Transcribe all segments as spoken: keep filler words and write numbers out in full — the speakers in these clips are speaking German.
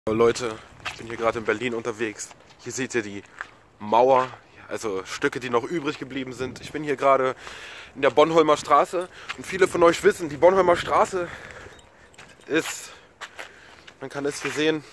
Leute, ich bin hier gerade in Berlin unterwegs. Hier seht ihr die Mauer, also Stücke, die noch übrig geblieben sind. Ich bin hier gerade in der Bornholmer Straße und viele von euch wissen, die Bornholmer Straße ist, man kann es hier sehen,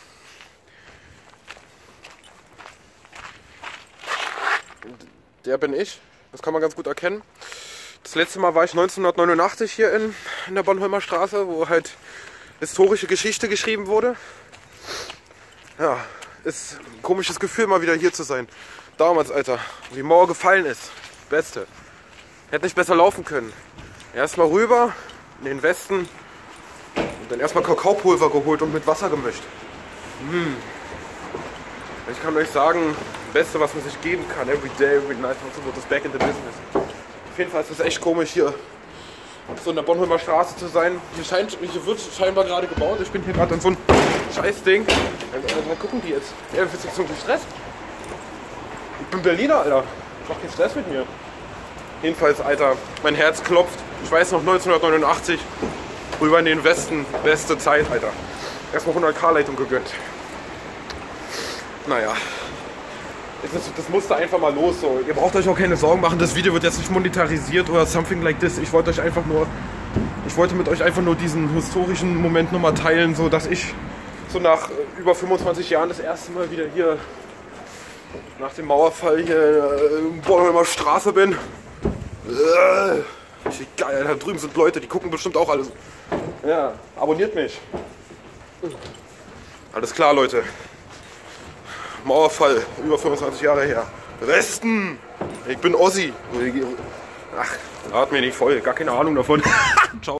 der bin ich, das kann man ganz gut erkennen. Das letzte Mal war ich neunzehnhundertneunundachtzig hier in, in der Bornholmer Straße, wo halt historische Geschichte geschrieben wurde. Ja, ist ein komisches Gefühl, mal wieder hier zu sein. Damals, Alter, wo die Mauer gefallen ist. Beste. Hätte nicht besser laufen können. Erstmal rüber in den Westen und dann erstmal Kakaopulver geholt und mit Wasser gemischt. Mmh. Ich kann euch sagen, das Beste, was man sich geben kann. Every day, every night, so wird das back in the business. Auf jeden Fall ist es echt komisch, hier so in der Bornholmer Straße zu sein. Hier, scheint, hier wird scheinbar gerade gebaut. Ich bin hier gerade in so ein Scheißding. Mal gucken die jetzt. Ja, du bist jetzt so viel Stress. Ich bin Berliner, Alter. Ich mach keinen Stress mit mir. Jedenfalls, Alter, mein Herz klopft. Ich weiß noch, neunzehnhundertneunundachtzig, rüber in den Westen. Beste Zeit, Alter. Erstmal hundert K Leitung gegönnt. Naja. Das, das musste einfach mal los. So. Ihr braucht euch auch keine Sorgen machen. Das Video wird jetzt nicht monetarisiert oder something like this. Ich wollte euch einfach nur, ich wollte mit euch einfach nur diesen historischen Moment nochmal teilen, so dass ich so nach über fünfundzwanzig Jahren das erste Mal wieder hier nach dem Mauerfall hier in Bornholmer Straße bin. Richtig geil. Da drüben sind Leute, die gucken bestimmt auch alles. Ja, abonniert mich. Alles klar, Leute. Mauerfall, über fünfundzwanzig Jahre her. Westen! Ich bin Ossi. Ach, lad mir nicht voll, gar keine Ahnung davon. Ciao.